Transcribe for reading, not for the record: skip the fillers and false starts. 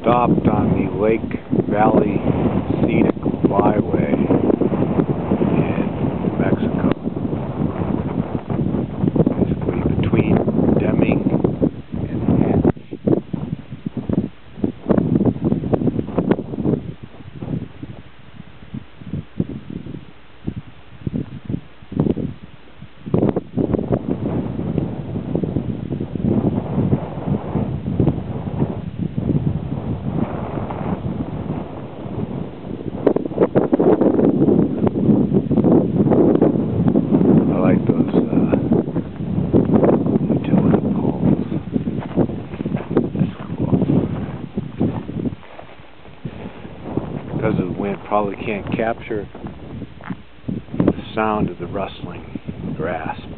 stopped on the Lake Valley Scenic Byway in New Mexico, basically between Deming and Hatch. Because of the wind, probably can't capture the sound of the rustling grass.